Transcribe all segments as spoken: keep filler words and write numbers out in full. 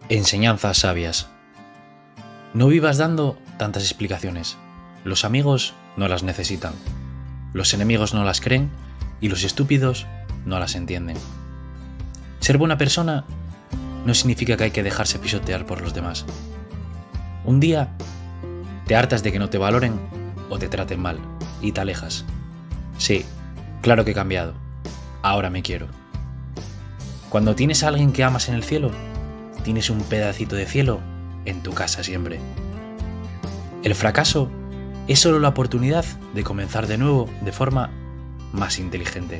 Enseñanzas sabias. No vivas dando tantas explicaciones. Los amigos no las necesitan. Los enemigos no las creen y los estúpidos no las entienden. Ser buena persona no significa que hay que dejarse pisotear por los demás. Un día te hartas de que no te valoren o te traten mal y te alejas. Sí, claro que he cambiado. Ahora me quiero. Cuando tienes a alguien que amas en el cielo, tienes un pedacito de cielo en tu casa siempre. El fracaso es solo la oportunidad de comenzar de nuevo de forma más inteligente.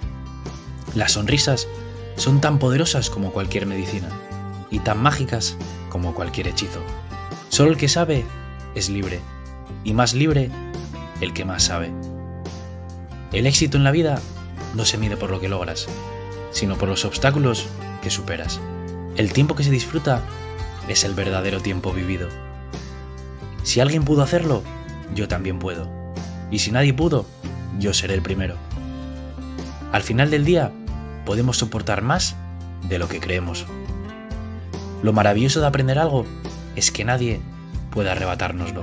Las sonrisas son tan poderosas como cualquier medicina y tan mágicas como cualquier hechizo. Solo el que sabe es libre, y más libre el que más sabe. El éxito en la vida no se mide por lo que logras, sino por los obstáculos que superas. El tiempo que se disfruta es el verdadero tiempo vivido. Si alguien pudo hacerlo, yo también puedo. Y si nadie pudo, yo seré el primero. Al final del día, podemos soportar más de lo que creemos. Lo maravilloso de aprender algo es que nadie puede arrebatárnoslo.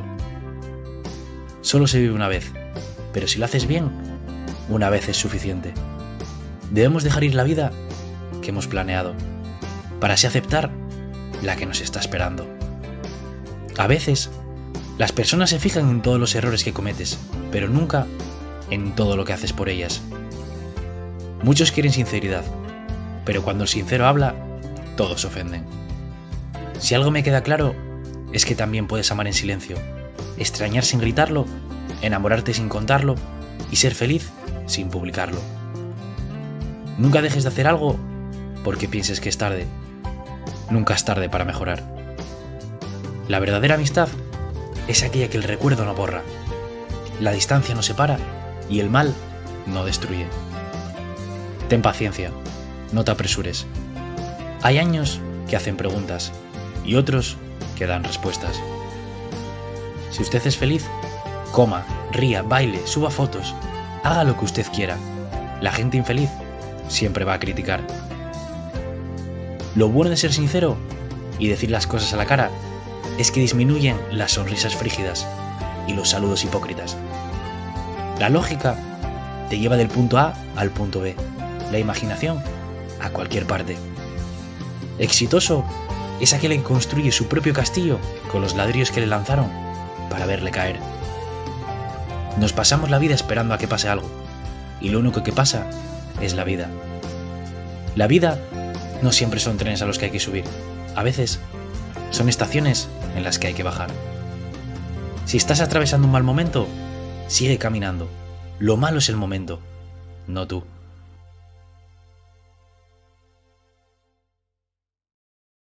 Solo se vive una vez, pero si lo haces bien, una vez es suficiente. Debemos dejar ir la vida que hemos planeado, para así aceptar la que nos está esperando. A veces, las personas se fijan en todos los errores que cometes, pero nunca en todo lo que haces por ellas. Muchos quieren sinceridad, pero cuando el sincero habla, todos se ofenden. Si algo me queda claro, es que también puedes amar en silencio, extrañar sin gritarlo, enamorarte sin contarlo y ser feliz sin publicarlo. Nunca dejes de hacer algo porque pienses que es tarde. Nunca es tarde para mejorar. La verdadera amistad es aquella que el recuerdo no borra, la distancia no separa y el mal no destruye. Ten paciencia, no te apresures. Hay años que hacen preguntas y otros que dan respuestas. Si usted es feliz, coma, ría, baile, suba fotos, haga lo que usted quiera. La gente infeliz siempre va a criticar. Lo bueno de ser sincero y decir las cosas a la cara es que disminuyen las sonrisas frígidas y los saludos hipócritas. La lógica te lleva del punto A al punto B, la imaginación a cualquier parte. Exitoso es aquel que construye su propio castillo con los ladrillos que le lanzaron para verle caer. Nos pasamos la vida esperando a que pase algo, y lo único que pasa es la vida. La vida no siempre son trenes a los que hay que subir, a veces son estaciones en las que hay que bajar. Si estás atravesando un mal momento, sigue caminando. Lo malo es el momento, no tú.